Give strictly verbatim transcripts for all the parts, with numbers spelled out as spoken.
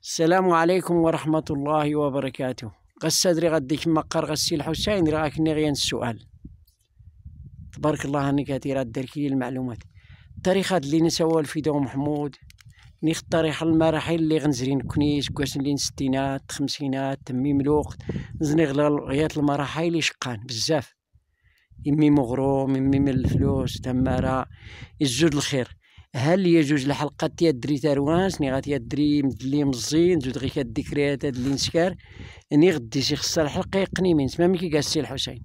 السلام عليكم ورحمة الله وبركاته. قصد ري غدي كما قال غسي الحسين راكني غيان السؤال. تبارك الله انك كثيرة دركي المعلومات. التاريخ هاد اللي نسوى الفيديو محمود نيخ التاريخ المراحل اللي غنزرين كنيس كواس لين ستينات خمسينات تميم الوقت نزني غيات المراحل اللي شقان بزاف يمي مغروم يمي من الفلوس تمارا الزود الخير. هل يجوز الحلقة تيدري تاروانس ني غاتيدري مدلي مزين زود غير الذكريات هاد اللي نسكر اني غدي شي خصها الحلقة يقني من سما كي قال السي الحسين.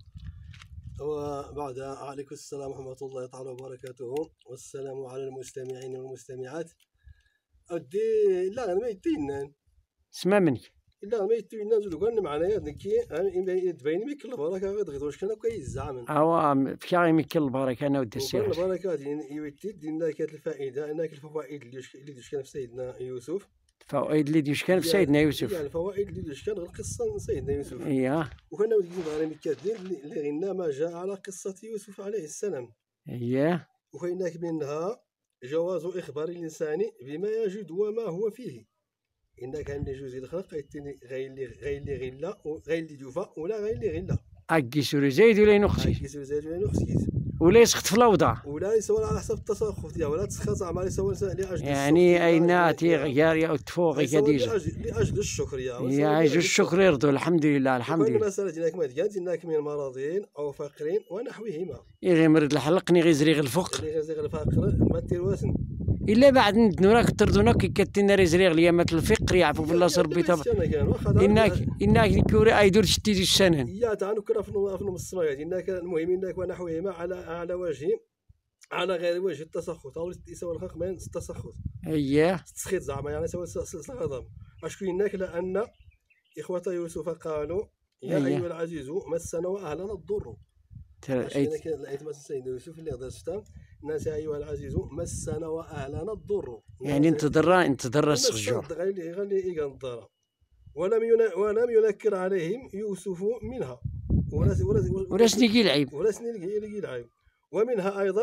وبعد عليكم السلام ورحمة الله تعالى وبركاته والسلام على المستمعين والمستمعات. أدي لا أنا ما يتينن سما منك لا ما يتينن زود قلنا معنا يا نكي تبيني ميك البركة غير غير واش كان كويس زعما أوا فيا ميك البركة أنا ودي السي الحسين. البركة يوتي دينا كانت الفائدة أنك الفوائد اللي اللي دوش كان في سيدنا يوسف. الفوائد اللي دوش كان في سيدنا يوسف. يعني الفوائد اللي دوش كان القصة سيدنا يوسف. إياه. وكنا ودي نبغى مكادين اللي غينا ما جاء على قصة يوسف عليه السلام. إياه. وهناك منها جواز إخبار الإنسان بما يجد وما هو فيه. إن كان يجوز الخلق غير اللي غير اللي غلا وغير اللي دوفا ولا غير اللي غلا. أكي سوري زايد ولا نقصي. أكي سوري زايد ولا نقصي. ولا يسقط في الأوضاع. ولا يسوى على حسب التسخط ديالو ولا تسخط زعما يسوى لأجل يعني أين تيغير يا تفوق كديجا. لأجل الشكر يا. يا أجل الشكر يرضوا الحمد لله الحمد لله. المسألة ديالك ما ديال ديالك من مرضين أو فقرين ونحوهما. إيه مرض الحلقني غير زريغ الفقر. غير زريغ الفقر ما دير واسن. إلا بعد ندنو راك تردونا كي كتينا رزريغ ليامات الفقر يعفو بالله صربي طب إنك إنك كوري أيدور شتي السنن يا تاع كنا في نص الصرايات إنك المهم إنك ونحوهما على على وجه على غير وجه التسخط أو يسوى الخلق من التسخط. أييه تسخيط زعما يعني سوى الغضب. أشكو إنك لأن إخوة يوسف قالوا يا أيها العزيز مسنا وأهلنا الضر. أيت لقيت مثلا سيدنا يوسف اللي هذا الشتام الناس يا أيها العزيز مسنا وأهلنا الضر. يعني انت ضرا انت ضرا السجوع. غير غير إيجان الضرر. ولم ين ولم ينكر عليهم يوسف منها. ولا ولا سنيكي العيب. ولا سنيكي العيب. ومنها أيضا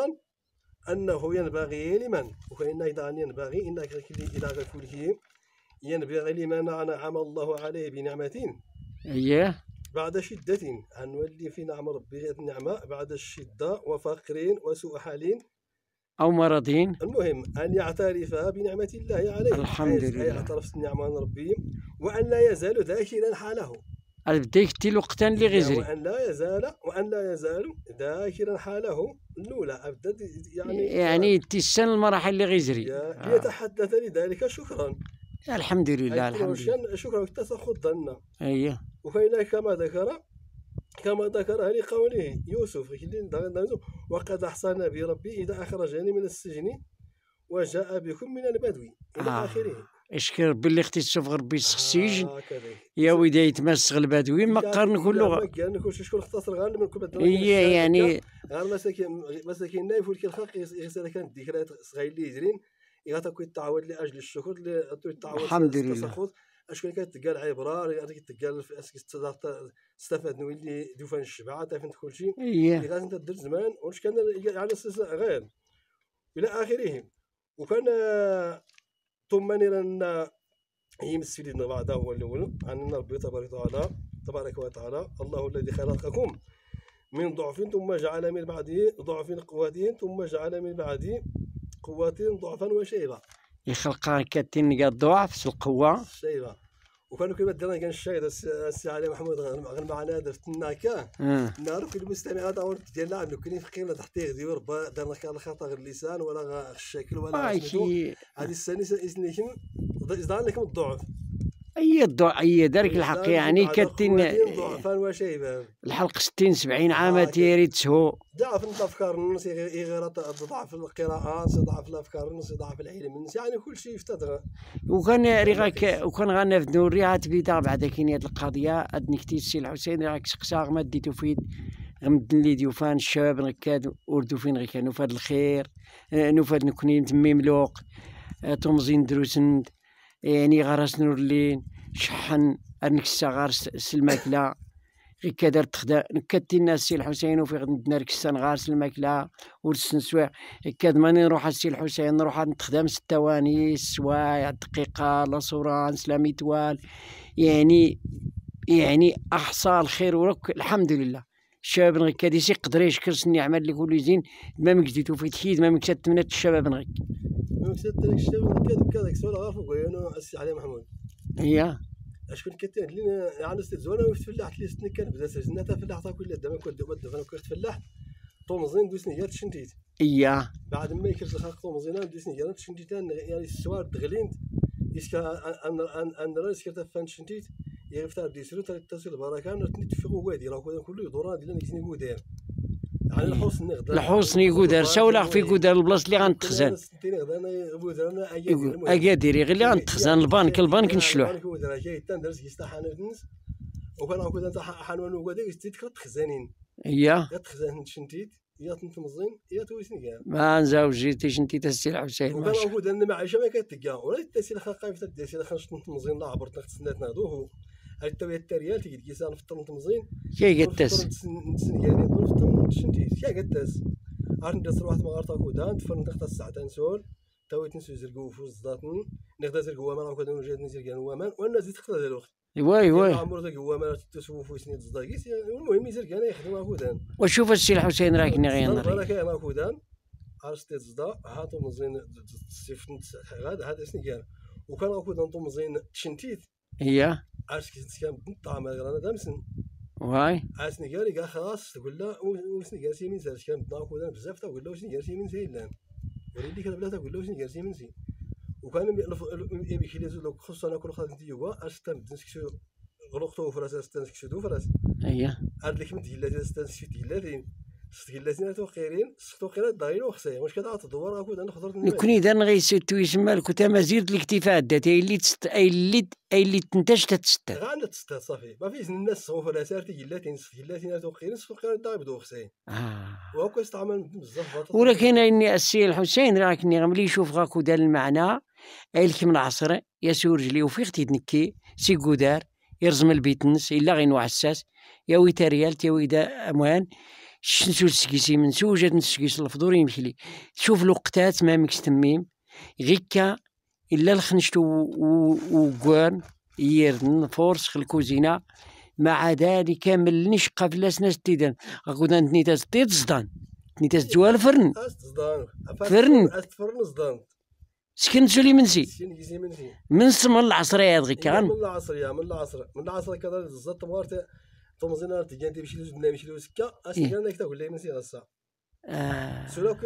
أنه ينبغي لمن وإن أيضا ينبغي إنك إذا قلت ينبغي لمن نعم الله عليه بنعمة. أيه. بعد شدة أن نولي في نعم ربي النعمة بعد الشدة وفقر وسوء حال أو مرضين. المهم أن يعترف بنعمة الله عليه. الحمد لله. يعترف النعمة من ربي وأن لا يزال ذاكرا حاله. بديك تي الوقتان اللي غيزري. وأن لا يزال وأن لا يزال ذاكرا حاله الأولى أبدا يعني. يعني تيسن المراحل اللي غيزري. ليتحدث لذلك شكرا. الحمد لله الحمد لله. شكرا التسخط ظنا. أيه. وهنا كما ذكر كما ذكر لقوله يوسف وقد أحصانا بربي إذا أخرجني من السجن وجاء بكم من البدو إلى آه. آخره. اشكر باللي اختي تشوف غير بيس السجن آه يا ودي يتمسغ البدوين ما قارن كله كل شكون اختصر غير من كل هي يعني غير مساكين مساكين نايف ولك الخلق يغسل كانت الذكريات صغير اللي يجرين يغاتكو يتعود لاجل الشكر يتعود الحمد لله. اشكون كتقال عبره يعني كتقال استفاد نولي دوفان الشبعه فهمت كل شيء. اييه غادي انت دير زمان واش كان على اساس غير الى اخره. وكان ثم نرى يمس في ديننا بعده هو الاول ان ربي تبارك وتعالى تبارك وتعالى الله الذي خلقكم من ضعف ثم جعل من بعده ضعف قوة ثم جعل من بعده قوة ضعفا وشيبة. يخلق كاتين قاد ضعف في القوة. شيبة. وكانوا كيما درنا كان الشاهد السي علي محمود غير معنا درت الناكا. نعرف في المستمعات او ديال اللاعب لو كاين فقينا تحت يغديو ربا درنا كان الخطا غير اللسان ولا الشكل ولا هذه السنه اسنيكم يظهر لكم الضعف. اي الضعف اي دارك الحق يعني كاتين ضعفا وشيبا. الحلق ستين سبعين عام تيري تسهو. ضعف الافكار الناس غير ضعف القراءات ضعف الافكار الناس ضعف العلم الناس يعني كل شيء يفتدر. وكان ريغاك وكان غانا في نوريها تبيدا بعد كاين هاد القضيه اد نكتي السي الحسين راك سقسا ما ديتو فيد غمدن لي ديوفان الشباب ركاد وردو فين غير كانوا فهاد الخير نوفاد نكونين تميم لوق تومزين دروسند يعني غرس نور الليل شحن ارنك الصغار الماكله غير كدار تخدا نكدتي الناس السي الحسين وفي غد ندنا ركستان غارس الماكله ورسن سوايع كاد ماني نروح السي الحسين نروح نتخدم ست ثواني سوايع دقيقه لاسورانس لا ميتوال يعني يعني احصى الخير ورك الحمد لله. الشباب نغيك كادي سي يقدر يشكر سني عمل لي كل زين ما مكديتو في تحيد ما مكتات تمنات الشباب نغيك ما مكتات لك الشباب كذا كذا سؤال غافو انا السي علي محمود هي اشكون كتان لينا يعني استزوانا وتفلحت لي سني كان بدا سجنا تفلحت كل دابا كنت دابا انا كنت فلاح طومزين دوسني يا تشنتيت اييه بعد ما يكرت الخلق طومزين دوسني يا تشنتيت يعني السوار دغلينت يسكا ان ان ان راه يسكا فان تشنتيت يغفتار ديسرو تصل البركه نتفقوا وادي راه كله دوران ديال نكسني قودام يعني الحسن نغدا الحسن يقودر سولا في قودر البلاصه اللي غنتخزن انا اكاديري غير اللي غنتخزن البنك البنك نشلوح وكان هاكا انت حنوان وكذا يستيت كتخزانين هي تخزان شنتيت يا تنتمزين يا تويسني كاع ما نزاوجي تيشنتي تسي الحسين وكان هاكا انا معايشه ما كتلقى ولا التسيل خاقه في التسيل خاص تنتمزين لا عبرت نخصنات ناضوه هاي التويه التريال تيجي كيسان في التنتمزين كي قداس نتسن يعني نفطر شنتيت كي قداس عرفت ندير واحد ما غارتا كودا نتفرن تخت الساعتين سول تويت نسو زرقو فوز زاتن نغدا زرقو وامان هاكا نوجد نزرقان وامان وانا زيد تخت هذا الوقت وي وي عمرو ذاك هو ما تسوف في سنين صداقيس المهم يزرق انا يخدم هاكودان وشوف السي الحسين راكني غير انا كاين هاكودان عرفت الزدا هاتو مزين سيفنت غاد هذا سني كان وكان هاكودان طو مزين تشنتيت هي عرفت كي كان بالطعم انا دامسن واي عرفتني قال لي خلاص تقول له وسني قال سي من سير كان هاكودان بزاف تقول له وسني قال سي من سيلان وليدي كان بلا تقول له وسني قال سي من سي وكان يمشي لي زلو خصوصا انا كل خاطر يوغا استم نسكشو غلقتو فراس استنسكشو دو فراس اييه عاد لك مديلاتي استنسكشو ديلاتي استغلاتي تو خيرين سختو خيرات دايرين وخساي واش كدا تدور اكو انا خضرت نكون اذا غيسيتو يسمى لك تمازير الاكتفاء الذاتي اللي تست اي اللي اي اللي تنتج تتست غانا تست صافي ما فيش الناس صوف ولا سارتي جلاتي استغلاتي تو خيرين سختو خيرات داير بدو خساي اه واكو استعمل بزاف ولكن اني السي الحسين راكني غملي يشوف غاكو دار المعنى ايلك من العصر يسور رجلي وفي اختي تنكي سي قدار يرزم البيت نس الا غير نوع حساس يا ويتا ريال يا ويدا اموان شنسو تسكيسي من سوجات نسكيس الفضور يمشي لي شوف الوقتات ما مكس تميم غيكا الا الخنشتو وكوان يرن فورس في الكوزينه مع ذلك كامل نشقى في الناس ناس تيدان غودا نتنيتاز تيد صدان نتنيتاز جوال فرن فرن فرن صدان سكن سولي منسي سكن كيسي منسي من سما العصريه غير كان من العصريه من العصر من العصر كذا بالضبط مارت طمزنا تجي انت مشي لوز مشي لوز كا اسكن انا كتقول لي منسي غصا اه سولوك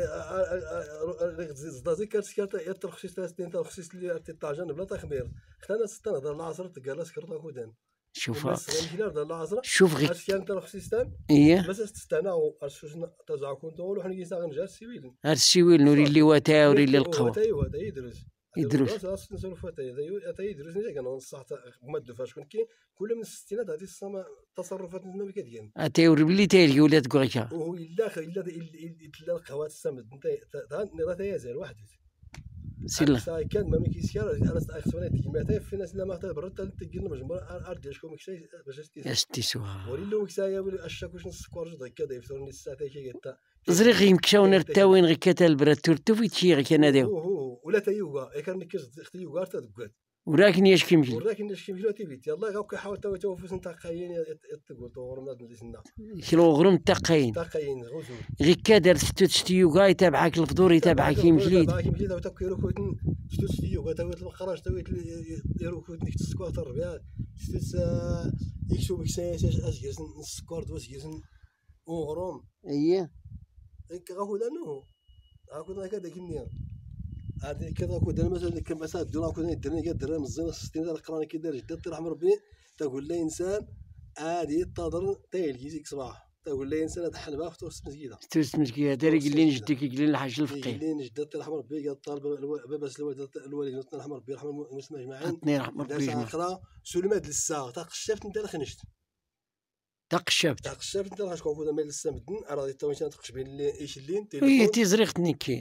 زدازي كارت يترخص تاستين ترخص لي تاجان بلا تخمير اختنا ستة هذا العصر تقال سكرت اكودان شوف شوف غير كان ترخصيستان ايه بس استناو ارشوشنا تزعكون طول وحنا كيسا غنجا السيويل هاد السيويل نوري اللي واتا وري اللي القوه ايوا هذا يدرس يدرس راس نسولو فتا هذا يدرس نجا كان نصح مد فاش كون كاين كل من الستينات هذه الصما تصرفات ما كديان اتيوري بلي تيلي ولات كوكا وهو الا الا الا القهوات السمد انت راه تيازال واحد سيلا ساي كان ما كيسير انا اخسرنا ديما في ناس لا ما تبرد تقلنا مجموعه ارجع شكون مكشي باش استيسوها ولي لو كسايا ولا اشاك واش نسكور جد كذا يفطرني الساعه كي قلت زري غي مكشاو نرتاوين غي كتا البراد تورتو في تشي غي كناديو ولا تيوغا كان نكز اختي يوغا تدقات ولكن ياش كيمشي ولكن ياش كيمشي تيبيت يلاه غا كيحاول تو توفس نتا قايين تقول تو غرم نادم ليسنا كيلو غرم تقاين تقاين غوزو غي كادر ستو يوغا يتابعك الفضور يتابعك يمشي يتابعك يمشي تو تكيرو كوتن ستو يوغا تويت القراش تويت يرو كوتن تسكوار تربيع ستو يكسو بكساس اش جلسن السكوار دوس جلسن وغرم اييه هيك غاكو دانو غاكو دا كذا كيمنيا هذه كذا كو دار مثلا كم مسات دونا كو درنا كا درنا مزيان ستين دار القران كي دار جدة رحم ربي تقول لي انسان عادي تضر تايل كيزيك صباح تقول لي انسان هذا حنبه في توسط مسكيده توسط مسكيده داري قال لي نجدك قال لي الحاج الفقيه قال لي جدة رحم ربي قال طالب باباس الوالد الوالد رحم ربي رحم المسلم اجمعين عطني رحم ربي اجمعين اخرى سلمات للساعه تقشفت انت خنشت تقشفت تقشفت انت غاش كون مال السمدن راه تو انت تقش بين ايش اللين هي تيزريقتني كي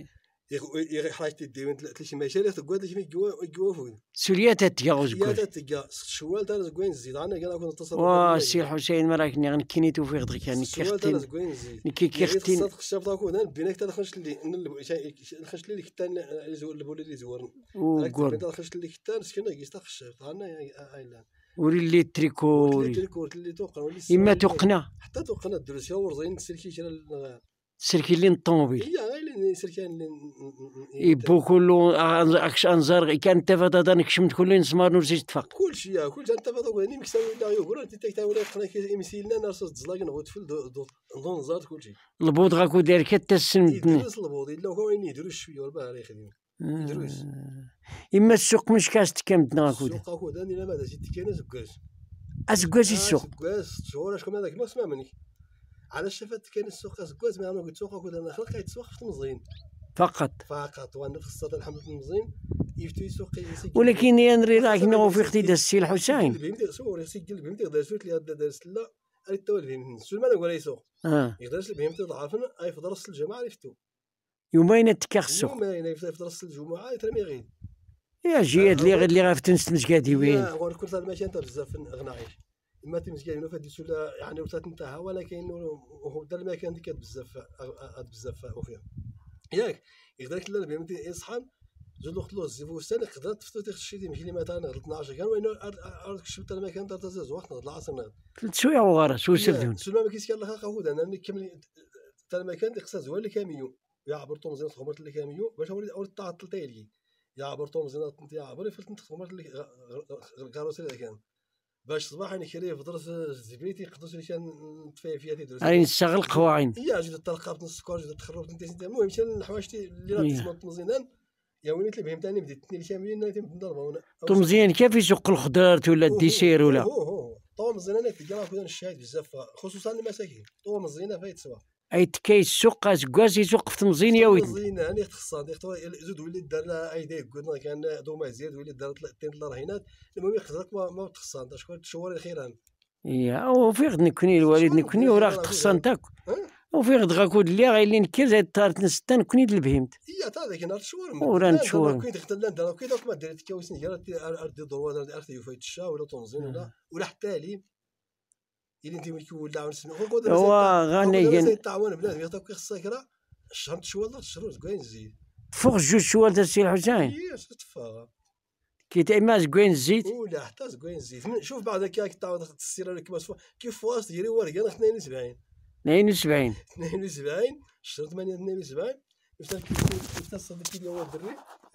يغ حاجة تدي تلشي ماشي تقعد ليش يجوا يجوا فوق سوليات تجاوز يا كل تتجا شوال تاع زقوين زيد انا كان اكون اتصل وا سي الحسين مراكني غنكيني توفيق درك يعني شوال تاع كيختين زقوين زيد نكي كيختين صدق الشاب تاعكو انا بينك تاع خش لي الخش لي كتان البول اللي زورن وقول تاع خش لي كتان سكن يستا خش انا ايلا وري اللي تريكو تريكو اللي توقع اما توقنا حتى توقنا الدروس ورزين سلكي شرا سلكي اللي الطوموبيل هي غير سلكي اللي يبو كله اكش انزار كان تفادا دانك شمت كل نسمار نرسي تفاق كل شيء كل شيء انت فاضي يعني مكساوي لا يقول انت تاك تاولي قنا كي امسيلنا ناس تزلاق نغوت في دون زاد كل شيء البوط غاكو داير كتا السمدني يدرس البوط الا هو وين يدرس شويه والباهي يخدم يدرس اما السوق مش كاس تكمدنا غاكو السوق هاكو داني لا بعد زيد كاين زكاز ازكواز السوق زكاز شهور شكون هذاك ما سمع مني على شفت كاين السوق زكاز ما انا قلت سوق هاكو انا خلق يتسوق في المزين فقط فقط وانا خصها الحمد المزين يفتو يسوق ولكن يا نري راك نو في اختي السي الحسين بيمتي صور يسجل بيمتي درسوت لي هذا درس لا التوالي بيمتي سول ما نقول يسوق اه يدرس لي بيمتي ضعفنا اي في درس الجماعه يفتو يومين تكاخ السوق يومين في درس الجمعه يترمي غير يا جياد اللي غير اللي غاف تنس مسكادي وين يا غير كل هذا ماشي انت بزاف غنى عيش اما تمسكي انه فدي سولا يعني وصلت انتهى ولكن هو دا المكان اللي كانت بزاف بزاف وفيه ياك يقدر لا بيمتي يصحى زود وقت له الزيفو السنه قدرت تفتو تخشي دي مشي لي مثلا اثناش كان وين ارك شفت المكان دار تزاز وقت نهض العصر نهض ثلاث سوايع وغارة سو سردون سلما ما كيسكر لها قهود انا نكمل تاع المكان اللي خصها زوال كاميو يعبر طومزين خمرت اللي كاميو باش اولي اول تعطل تايلي يعبر طومزين يعبر فلت خمرت اللي الكاروسري اللي كان باش صباح انا كريه في درس زبيتي قدوس اللي كان تفاي فيها تدرس راني نشتغل قواعين يا جيت تلقابت نص السكر جيت تخربت انت المهم مشى الحوايج اللي راه تسمى طمزينان يا وليت اللي فهمتني بديت تني كاملين نادي نضربوا طمزيان كيف يسوق الخضار ولا الديسير ولا هو هو طوم زينه في الجامعه كنا نشاهد بزاف خصوصا المساكين طوم زينه فايت سوا اي تكاي السوق اسكواز يسوق في تمزين يا ولدي تمزين يعني خصها زود وليد دار لها ايدي قلنا كان دوما زياد وليد دار ثلاث رهينات المهم يخزرك ما ما تخصها انت شكون تشور خيرا يا وفي غد نكوني الوالد نكوني وراه تخصها نتاك وفي غد غاكود اللي غايلين كي زاد طارت نستا نكوني البهيمت هي تا ذاك نهار تشور ورا نتشور كي دخلت لنا كي دوك ما درت كاوسين ديال ارض دروا ارض يفايت الشا ولا طونزين ولا ولا حتى لي إذا أنت ملكي ولا ونسمع هو غني تعاون بلاد يعطيك خصك راه الشهر تشوال الشهر زكوين زيد فوق جوج شوال تاع السي الحسين ياس تفا كي تايما زكوين الزيت ولا حتى زكوين زيد شوف بعد كاك تعاود السيره لك كيف كيف واس ديري ورقه اثنين وسبعين اثنين وسبعين اثنين وسبعين الشهر ثمانية اثنين وسبعين تصدق كي هو الدري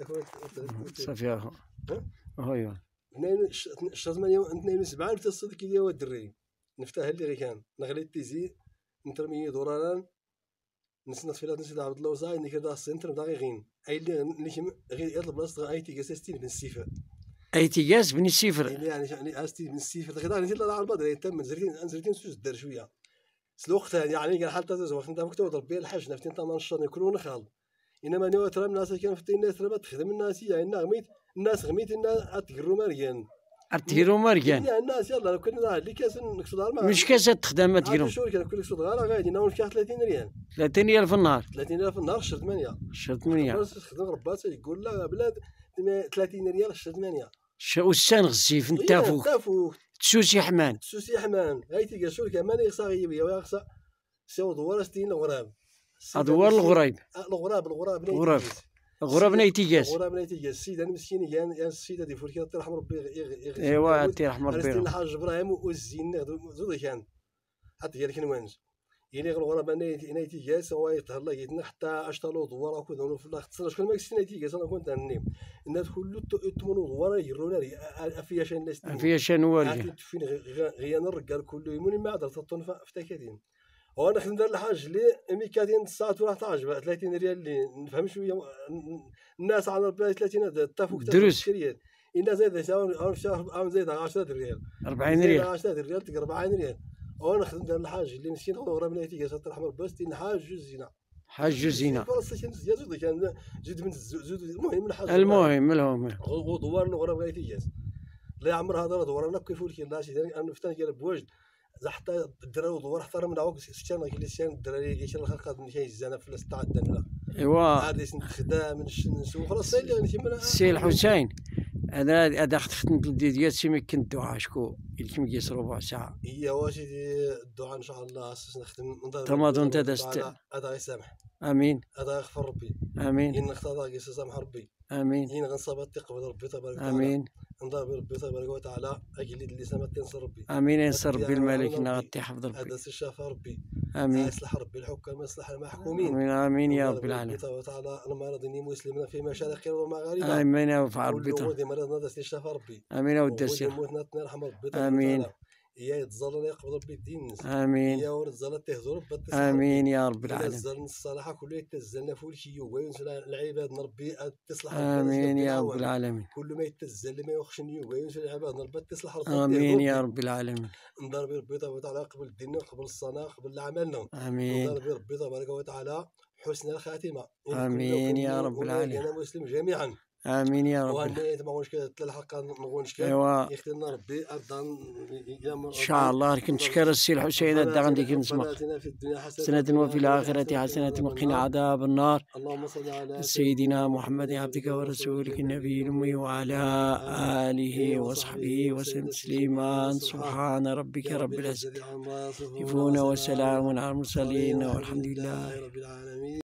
صافي اخو ايوا الشهر ثمانية اثنين وسبعين تصدق كي هو الدري نفتح اللي غير كان نغلي تيزي نترمي دوران نسنط في نسيت عبد الله وصاي ني كدا السنتر نتاع غين اي اللي نيشم غير يطلب بلاصه اي تي كاستين بن السيفر اي تي كاس بن السيفر يعني يعني استي بن السيفر كدا نزيد على البدر تم زرتين زرتين سوس دار شويه الوقت يعني قال حتى تزوج انت مكتوب ضرب بين الحج نفتين ثمانية يكونون خال انما نيو ترى الناس كانوا في الناس ترى تخدم الناس يعني غميت الناس غميت الناس اتقروا مريان ارتيرو ماركان يا الناس يلا لو كنا اللي كاس نقصد على مش كاس تخدم تقرو شهور كان كل نقصد غير غادي ناول كاع ثلاثين ريال ثلاثين ريال في النهار ثلاثين ريال في النهار شهر ثمانية شهر ثمانية تخدم رباط يقول لا بلاد ثلاثين ريال شهر ثمانية وسان غزيف نتا فوق نتا فوق تسوسي حمان تسوسي حمان هايتي كاشور كمان يخصها غيبيا ويخصها سيو دوار ستين الغراب ادوار الغرايب الغراب الغراب الغراب الغراب نايتي كاس الغراب نايتي كاس السيد انا مسكين كان يا السيد هذه فوركي الله يرحم ربي ايوا الله يرحم ربي ارسل الحاج ابراهيم والزين زود كان حتى قال لك نوانز يعني الغراب نايتي نايتي كاس هو يطهر يتنا حتى اشتروا دوار اكو في الاختصار شكون ما كنت نايتي كاس انا كنت ننيم الناس كله تمنوا دوار يرونا فيها شان ناس فيها شان والي فين غيان الرجال كله يموني ما عذرت الطنفه افتكاتين وانا خدمت الحاج اللي ميكاتين الساعات وراح تعجب ثلاثين ريال اللي نفهم شويه الناس على ثلاثين تفوق دروس الناس زايد شهر زايد عشرة ريال أربعين ريال عشرة ريال تلقى أربعين ريال وانا خدمت الحاج اللي مسكين خذ غرام نايتي قال الله يرحمه بس تين حاج جوزينا حاج جوزينا زياد كان زيد من زود المهم الحاج المهم المهم دوار الغرام نايتي قال لا يعمر هذا دوار انا كيف ولكن الناس انا فتان قال بوجد حتى الدراري ودور حتى من عوق سكان اللي سكان الدراري يشري الخلقات من شيء زنا في الاستعداد لا ايوا عادي نخدم نسوق خلاص سالي السي الحسين انا هذا ختفت ديال سي مكن الدعاء شكون يمكن يجلس ربع ساعه هي واش الدعاء ان شاء الله اساس نخدم تماضون تدست هذا يسامح امين هذا يغفر ربي امين إن اختار يسامح ربي امين إن غنصابت تقبل ربي تبارك وتعالى امين نضرب ربي تبارك وتعالى اجلد اللسان ما تنسى ربي امين ينصر ربي الملك غطي حفظ هذا ربي الشافى ربي امين يصلح ربي الحكام يصلح المحكومين امين امين يا رب العالمين تبارك وتعالى المرضين مسلمين في مشارق ومغاربها امين يا رب ربي كل ودي مرضنا داس الشافى ربي امين يا ود ودي السير موتنا يرحم ربي امين يا يتظلنا يقبل ربي الدين امين يا ورد زلت تهزر ربي امين يا رب العالمين الزلنا الصالحه كله يتزلنا فول شي وينس العباد ربي تصلح امين يا رب العالمين كل ما يتزل ما يخشني وينس العباد ربي تصلح ربي امين يا رب العالمين نضرب ربي تبارك وتعالى قبل ديننا قبل الصلاه قبل عملنا امين نضرب ربي تبارك وتعالى حسن الخاتمه امين يا رب العالمين انا مسلم جميعا امين يا رب وهنا ما غونش الحلقه نغونش كان ايوا يختارنا ربي ارضا ان شاء الله كنشكر السي الحسين هذا غنديك نسمع حسنة وفي الآخرة حسنة وقنا عذاب النار اللهم صل على سيدنا محمد عبدك ورسولك النبي الأمي وعلى آله وصحبه وسلم تسليما سبحان ربك رب العزة يصفون وسلام على المرسلين والحمد لله رب العالمين.